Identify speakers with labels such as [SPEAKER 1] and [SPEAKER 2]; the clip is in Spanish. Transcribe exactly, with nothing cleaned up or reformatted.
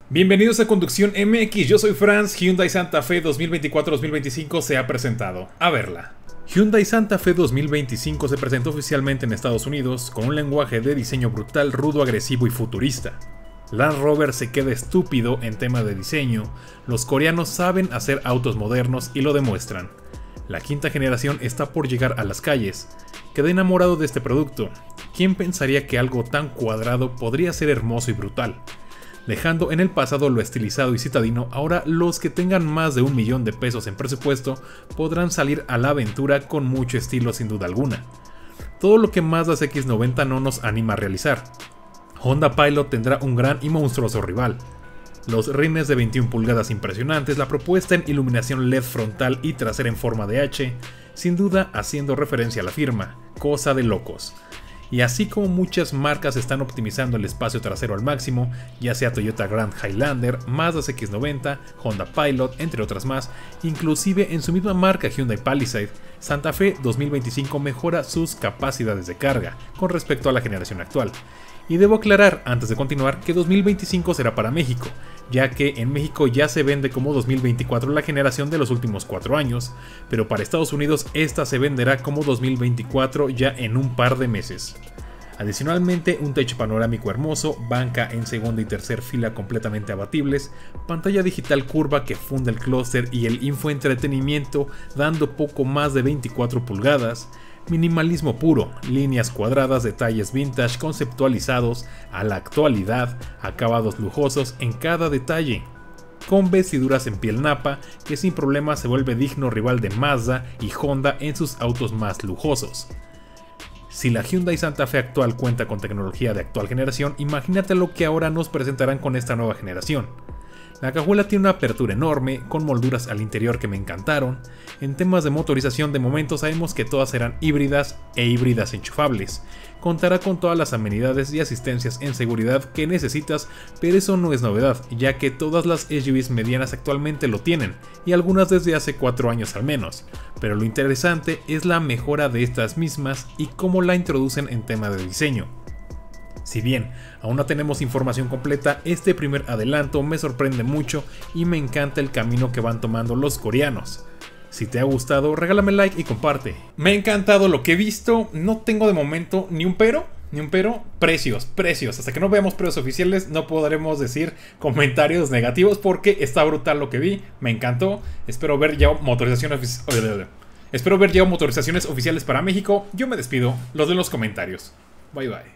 [SPEAKER 1] Bienvenidos a Conducción M X, yo soy Franz. Hyundai Santa Fe dos mil veinticuatro dos mil veinticinco se ha presentado. A verla. Hyundai Santa Fe dos mil veinticinco se presentó oficialmente en Estados Unidos con un lenguaje de diseño brutal, rudo, agresivo y futurista. Land Rover se queda estúpido en tema de diseño, los coreanos saben hacer autos modernos y lo demuestran. La quinta generación está por llegar a las calles. Quedé enamorado de este producto. ¿Quién pensaría que algo tan cuadrado podría ser hermoso y brutal? Dejando en el pasado lo estilizado y citadino, ahora los que tengan más de un millón de pesos en presupuesto podrán salir a la aventura con mucho estilo sin duda alguna. Todo lo que Mazda X noventa no nos anima a realizar. Honda Pilot tendrá un gran y monstruoso rival. Los rines de veintiuna pulgadas impresionantes, la propuesta en iluminación L E D frontal y trasera en forma de H, sin duda haciendo referencia a la firma, cosa de locos. Y así como muchas marcas están optimizando el espacio trasero al máximo, ya sea Toyota Grand Highlander, Mazda X noventa, Honda Pilot, entre otras más, inclusive en su misma marca Hyundai Palisade, Santa Fe dos mil veinticinco mejora sus capacidades de carga con respecto a la generación actual. Y debo aclarar antes de continuar que dos mil veinticinco será para México, ya que en México ya se vende como dos mil veinticuatro la generación de los últimos cuatro años, pero para Estados Unidos esta se venderá como dos mil veinticuatro ya en un par de meses. Adicionalmente, un techo panorámico hermoso, banca en segunda y tercera fila completamente abatibles, pantalla digital curva que funde el clúster y el infoentretenimiento dando poco más de veinticuatro pulgadas, minimalismo puro, líneas cuadradas, detalles vintage conceptualizados a la actualidad, acabados lujosos en cada detalle, con vestiduras en piel napa que sin problema se vuelve digno rival de Mazda y Honda en sus autos más lujosos. Si la Hyundai Santa Fe actual cuenta con tecnología de actual generación, imagínate lo que ahora nos presentarán con esta nueva generación. La cajuela tiene una apertura enorme, con molduras al interior que me encantaron. En temas de motorización de momento sabemos que todas serán híbridas e híbridas enchufables. Contará con todas las amenidades y asistencias en seguridad que necesitas, pero eso no es novedad, ya que todas las S U Vs medianas actualmente lo tienen, y algunas desde hace cuatro años al menos. Pero lo interesante es la mejora de estas mismas y cómo la introducen en tema de diseño. Si bien aún no tenemos información completa, este primer adelanto me sorprende mucho y me encanta el camino que van tomando los coreanos. Si te ha gustado, regálame like y comparte. Me ha encantado lo que he visto, no tengo de momento ni un pero, ni un pero. Precios, precios, hasta que no veamos precios oficiales no podremos decir comentarios negativos porque está brutal lo que vi, me encantó. Espero ver ya motorizaciones, espero ver ya motorizaciones oficiales para México. Yo me despido, los de los comentarios. Bye bye.